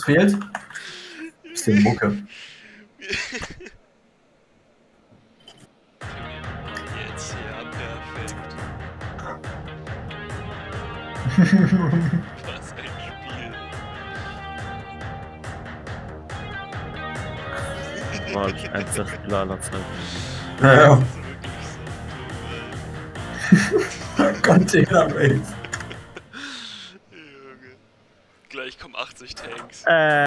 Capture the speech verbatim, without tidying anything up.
fehlt? Bisschen Mucke. Jetzt, ja, perfekt. Was ein Spiel. War ich eins der Spieler aller Zeiten. Ja, ja. Das ist wirklich so Container Race. Junge. Gleich kommen achtzig Tanks. Äh.